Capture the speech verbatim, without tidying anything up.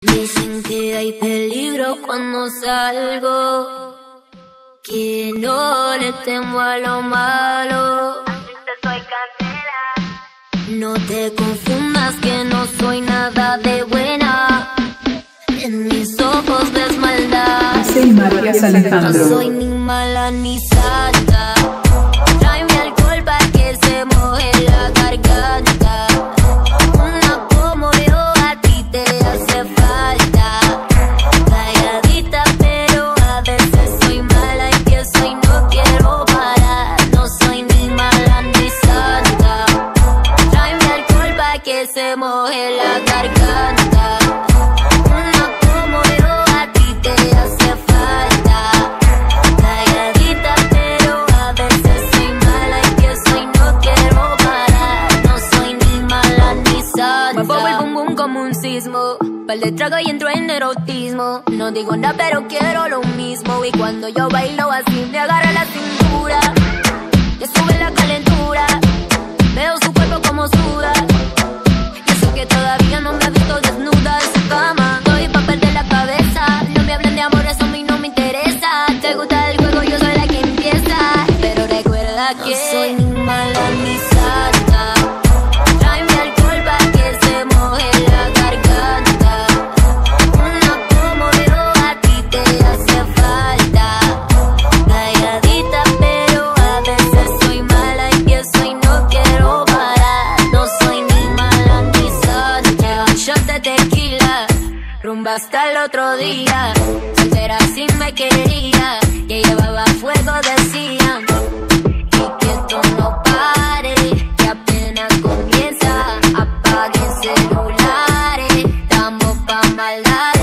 Dicen que hay peligro cuando salgo, que no le temo a lo malo. Soy Candela. No te confundas que no soy nada de buena. En mis ojos ves maldad. Soy Matías Alejandro. No soy ni mala ni santa. Tráeme alcohol para que se moje la garganta. Una como yo a ti te hace falta. Calladita pero a veces soy mala. Empiezo y no quiero parar. No soy ni mala ni santa. Tráeme alcohol para que se moje la garganta. Pal de trago y entro en erotismo. No digo nada pero quiero lo mismo. Y cuando yo bailo así me agarra la cintura. Le sube la calentura. Veo su cuerpo como suda. Y eso que todavía no me ha visto desnuda en su cama. Estoy pa' perder la cabeza. No me hablen de amor, eso a mí no me interesa. Te gusta el juego, yo soy la que empieza. Pero recuerda que no soy ni mala ni santa. Tráeme alcohol pa' que se moje la garganta. Una como yo a ti te hace falta. Calladita pero a veces soy mala. Empiezo y no quiero parar. No soy ni mala ni santa. Shot de tequila, rumba hasta el otro día. Soltera si me quería, que llevaba fuego decían. Y que esto no pare, que apenas comienza. Apaguen celulares, estamos pa' maldad.